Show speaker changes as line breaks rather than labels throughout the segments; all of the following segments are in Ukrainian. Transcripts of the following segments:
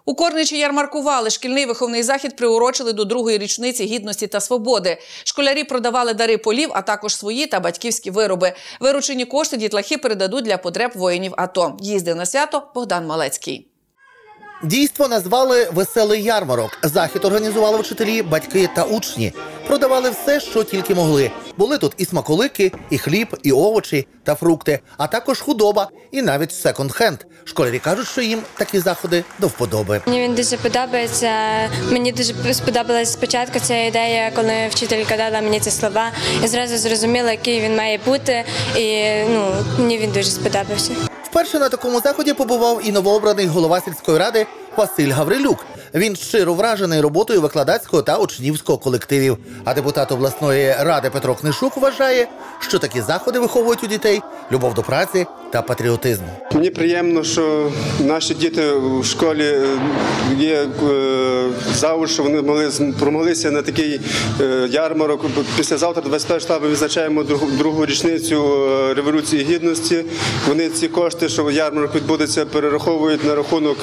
У Корничі ярмаркували. Шкільний виховний захід приурочили до другої річниці гідності та свободи. Школярі продавали дари полів, а також свої та батьківські вироби. Виручені кошти дітлахи передадуть для потреб воїнів АТО. Їздив на свято Богдан Малецький.
Дійство назвали «Веселий ярмарок». Захід організували вчителі, батьки та учні. Продавали все, що тільки могли. Були тут і смаколики, і хліб, і овочі та фрукти, а також худоба і навіть секонд-хенд. Школярі кажуть, що їм такі заходи до вподоби.
Мені він дуже подобається. Мені дуже сподобалась спочатку ця ідея, коли вчителька дала мені ці слова. Я зразу зрозуміла, який він має бути, і мені він дуже сподобався.
Вперше на такому заході побував і новообраний голова сільської ради Василь Гаврилюк. Він щиро вражений роботою викладацького та учнівського колективів. А депутат обласної ради Петро Книшук вважає, що такі заходи виховують у дітей любов до праці та патріотизм.
Мені приємно, що наші діти в школі є завжди, що вони промоглися на такий ярмарок. Післязавтра, 21 числа, ми відзначаємо другу річницю Революції Гідності. Вони ці кошти, що ярмарок відбудеться, перераховують на рахунок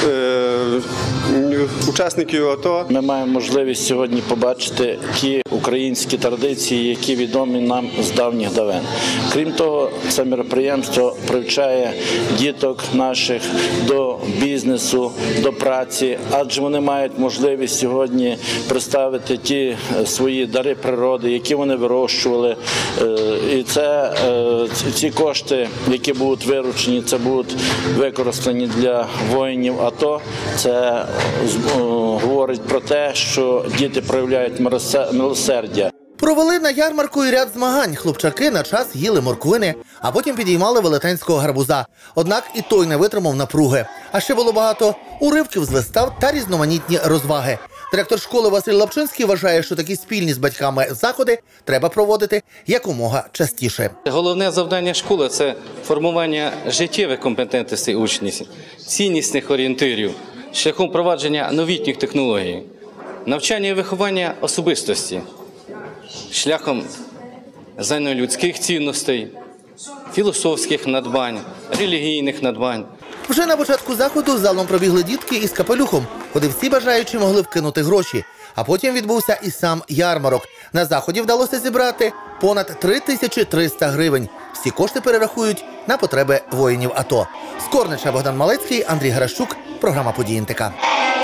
учасників АТО.
Ми маємо можливість сьогодні побачити ті українські традиції, які відомі нам з давніх давен. Крім того, це мероприємство привчає діток наших до бізнесу, до праці, адже вони мають можливість сьогодні представити ті свої дари природи, які вони вирощували. І ці кошти, які будуть виручені, це будуть використані для воїнів АТО. Це говорить про те, що діти проявляють милосердя.
Провели на ярмарку і ряд змагань. Хлопчаки на час їли морквини, а потім підіймали велетенського гарбуза. Однак і той не витримав напруги. А ще було багато уривків з вистав та різноманітні розваги. Директор школи Василь Лапчинський вважає, що такі спільні з батьками заходи треба проводити якомога частіше.
Головне завдання школи – це формування життєвих компетентностей учнів, ціннісних орієнтирів, шляхом впровадження новітніх технологій, навчання і виховання особистості, шляхом загальнолюдських цінностей, філософських надбань, релігійних надбань.
Вже на початку заходу залом пробігли дітки із капелюхом, куди всі бажаючі могли вкинути гроші. А потім відбувся і сам ярмарок. На заході вдалося зібрати понад 3300 гривень. Всі кошти перерахують на потреби воїнів АТО. З Корнича Богдан Малецький, Андрій Гращук, програма «Події НТК».